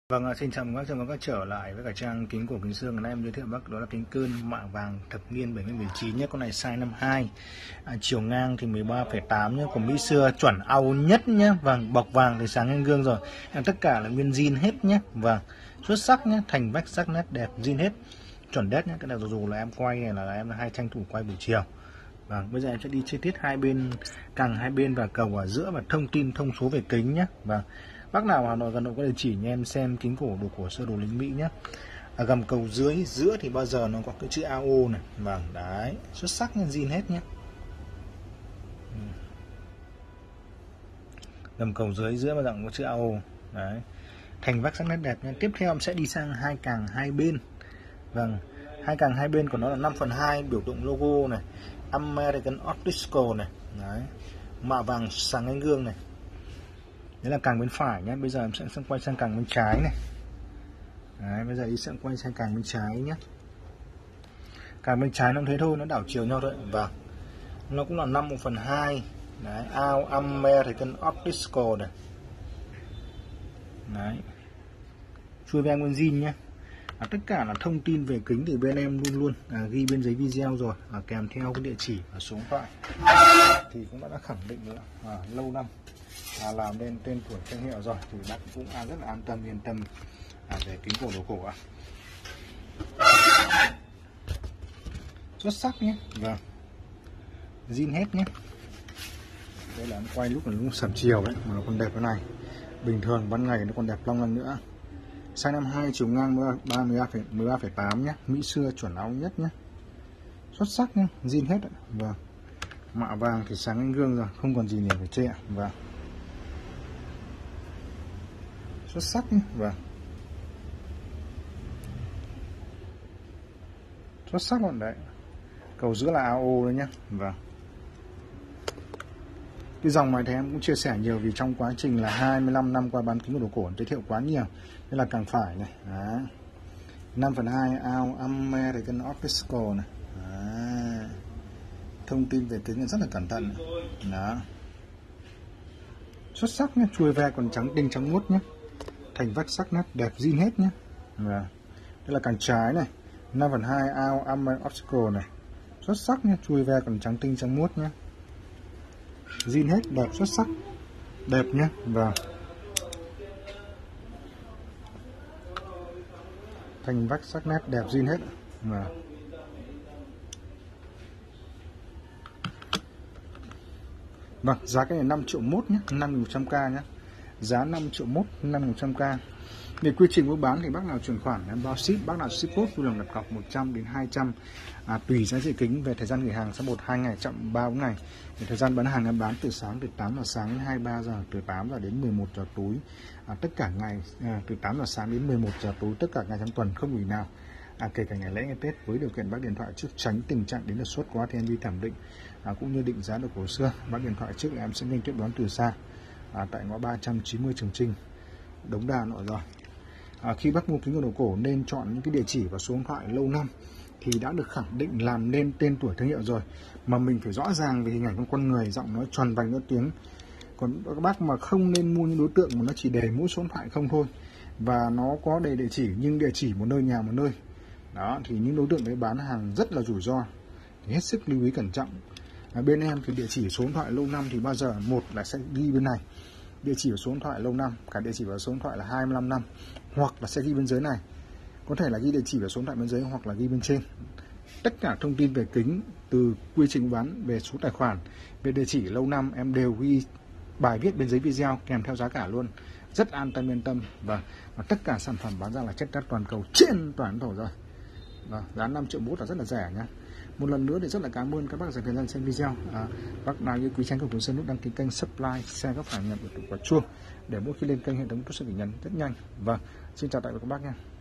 Vâng, xin chào mừng các bác trở lại với cả trang kính của Kính Sương. Hôm nay em giới thiệu bác đó là kính Cơn mạ vàng thập niên 70-19 nhé. Con này size 52, chiều ngang thì 13,8 nhé. Của Mỹ xưa chuẩn Âu nhất nhé. Vâng, bọc vàng thì sáng lên gương rồi. Tất cả là nguyên zin hết nhé. Vâng, xuất sắc nhé, thành vách sắc nét đẹp, zin hết, chuẩn đét nhé. Cái này dù là em quay này là em hay tranh thủ quay buổi chiều. Vâng, bây giờ em sẽ đi chi tiết hai bên, càng hai bên và cầu ở giữa và thông tin thông số về kính nhé. Vâng, bác nào Hà Nội gần Nội có địa chỉ nha em xem kính cổ đồ cổ sơ đồ lính Mỹ nhé. Gầm cầu dưới giữa thì bao giờ nó có cái chữ AO này. Vâng, đấy, xuất sắc nhân zin hết nhé. Gầm cầu dưới giữa bao giờ có chữ AO đấy, thành vách sắc nét đẹp nhé. Tiếp theo em sẽ đi sang hai càng hai bên. Vâng, hai càng hai bên của nó là 5/2 biểu tượng logo này, American Optical này, đấy, mạ vàng sáng ánh gương này. Đấy là càng bên phải nhé. Bây giờ em sẽ quay sang càng bên trái này. Đấy, bây giờ đi sẽ quay sang càng bên trái nhé. Càng bên trái nó thế thôi, nó đảo chiều nhau thôi. Vâng, nó cũng là 5/2. Đấy, American Optical này. Đấy, chui ve nguyên zin nhé. Tất cả là thông tin về kính thì bên em luôn luôn ghi bên giấy video rồi, kèm theo cái địa chỉ và số điện thoại thì cũng đã khẳng định nữa lâu năm làm nên tên tuổi thương hiệu rồi thì bác cũng rất là an tâm yên tâm về kính cổ đồ cổ xuất sắc nhé. Vâng, zin hết nhé. Đây là em quay lúc sẩm chiều đấy mà nó còn đẹp thế này, bình thường ban ngày nó còn đẹp long lanh nữa. Size 52, chiều ngang 13,8 nhé. Mỹ xưa chuẩn áo nhất nhé, xuất sắc nhé, zin hết. Vâng, mạ vàng thì sáng ánh gương rồi, không còn gì để phải chê. Vâng, xuất sắc nhé. Vâng, xuất sắc luôn đấy. Cầu giữa là AO đấy nhé. Vâng, cái dòng này thì em cũng chia sẻ nhiều vì trong quá trình là 25 năm qua bán kính đồ cổ giới thiệu quá nhiều. Đây là càng phải này, 5/2 American Optical này. Đó, thông tin về kính rất là cẩn thận. Đó, xuất sắc nhé, chuôi ve còn trắng tinh trắng muốt nhé, thành vách sắc nét đẹp zin hết nhé. Đây là càng trái này, 5/2 American Optical này, xuất sắc nhé, chuôi ve còn trắng tinh trắng muốt nhé, zin hết, đẹp, xuất sắc, đẹp nhé. Và thành vách sắc nét đẹp zin hết. Vâng, giá cái này 5,1 triệu nhé, 5.100k nhé, giá 5,1 triệu, 5.100k. Về quy trình mua bán thì bác nào chuyển khoản em bao ship, bác nào ship post vui lòng đặt cọc 100 đến 200 tùy giá trị kính. Về thời gian gửi hàng sẽ 1-2 ngày, chậm 3-4 ngày. Về thời gian bán hàng em bán từ 8 giờ sáng đến 23 giờ, từ 8 giờ đến 11 giờ tối, tất cả ngày, từ 8 giờ sáng đến 11 giờ tối, tất cả ngày trong tuần, không nghỉ nào, kể cả ngày lễ ngày Tết. Với điều kiện bác điện thoại trước, tránh tình trạng đến đột xuất quá thì em đi thẩm định cũng như định giá đồ cổ xưa. Bác điện thoại trước là em sẽ nhanh tiếp đón từ xa tại ngõ 390 Trường Chinh, Đống Đa, Hà Nội rồi. Khi bác mua kính đồ cổ nên chọn những cái địa chỉ và số điện thoại lâu năm thì đã được khẳng định làm nên tên tuổi thương hiệu rồi, mà mình phải rõ ràng về hình ảnh của con người, giọng nói tròn vành nói tiếng. Còn các bác mà không nên mua những đối tượng mà nó chỉ để mỗi số điện thoại không thôi, và nó có đầy địa chỉ nhưng địa chỉ một nơi, nhà một nơi đó, thì những đối tượng đấy bán hàng rất là rủi ro, thì hết sức lưu ý cẩn trọng. Bên em thì địa chỉ số điện thoại lâu năm thì bao giờ một là sẽ ghi bên này địa chỉ và số điện thoại lâu năm, cả địa chỉ và số điện thoại là 25 năm, hoặc là sẽ ghi bên dưới này, có thể là ghi địa chỉ và số điện thoại bên dưới hoặc là ghi bên trên. Tất cả thông tin về kính, từ quy trình bán, về số tài khoản, về địa chỉ lâu năm em đều ghi bài viết bên dưới video kèm theo giá cả luôn, rất an tâm yên tâm. Và tất cả sản phẩm bán ra là chất đắt toàn cầu, trên toàn cầu rồi. Giá 5,1 triệu là rất là rẻ nhá. Một lần nữa thì rất là cảm ơn các bác dành thời gian xem video. Bác nào như quý tranh của Sơn nút đăng ký kênh, subscribe, share các phản nhận của quả chuông để mỗi khi lên kênh hệ thống có sự nhận rất nhanh. Vâng, xin chào tạm biệt các bác nha.